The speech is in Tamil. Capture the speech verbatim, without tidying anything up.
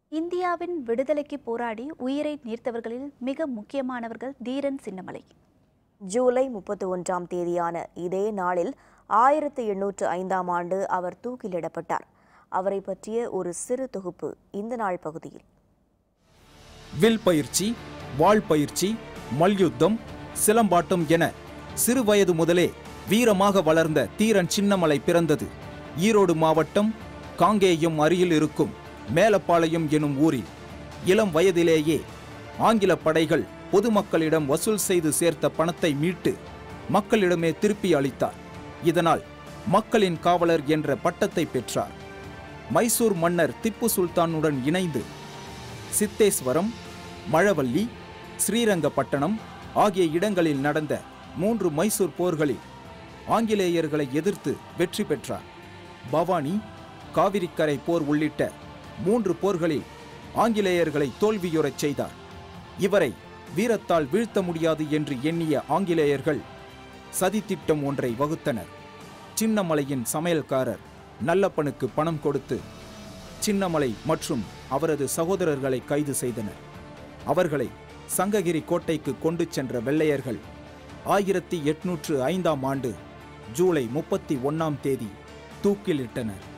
இந்தியாவின் விடுதலைக்கு போராடி உயிரை நீர்த்தவர்களில் மிக முக்கியமானவர்கள் தீரன் சின்னமலை. ஜூலை முப்பத்தி ஒன்றாம் தேதியான இதே நாளில் ஆயிரத்தி எண்ணூற்று ஐந்தாம் ஆண்டு அவர் தூக்கிலிடப்பட்டார். அவரை பற்றிய ஒரு சிறு தொகுப்பு இந்த நாள் பகுதியில். வில் பயிற்சி, வாள் பயிற்சி, மல்யுத்தம், சிலம்பாட்டம் என சிறு வயது முதலே வீரமாக வளர்ந்த தீரன் சின்னமலை பிறந்தது ஈரோடு மாவட்டம் காங்கேயம் அருகில் இருக்கும் மேலப்பாளையம் எனும் ஊரில். இளம் வயதிலேயே ஆங்கில படைகள் பொதுமக்களிடம் வசூல் செய்து சேர்த்த பணத்தை மீட்டு மக்களிடமே திருப்பி அளித்தார். இதனால் மக்களின் காவலர் என்ற பட்டத்தை பெற்றார். மைசூர் மன்னர் திப்பு சுல்தானுடன் இணைந்து சித்தேஸ்வரம், மழவள்ளி, ஸ்ரீரங்கப்பட்டணம் ஆகிய இடங்களில் நடந்த மூன்று மைசூர் போர்களில் ஆங்கிலேயர்களை எதிர்த்து வெற்றி பெற்றார். பவானி, காவிரிக்கரை போர் உள்ளிட்ட மூன்று போர்களில் ஆங்கிலேயர்களை தோல்வியுறச் செய்தார். இவரை வீரத்தால் வீழ்த்த முடியாது என்று எண்ணிய ஆங்கிலேயர்கள் சதித்திட்டம் ஒன்றை வகுத்தனர். சின்னமலையின் சமையல்காரர் நல்லப்பனுக்கு பணம் கொடுத்து சின்னமலை மற்றும் அவரது சகோதரர்களை கைது செய்தனர். அவர்களை சங்ககிரி கோட்டைக்கு கொண்டு சென்ற வெள்ளையர்கள் ஆயிரத்தி எட்நூற்று ஐந்தாம் ஆண்டு ஜூலை முப்பத்தி ஒன்னாம் தேதி தூக்கிலிட்டனர்.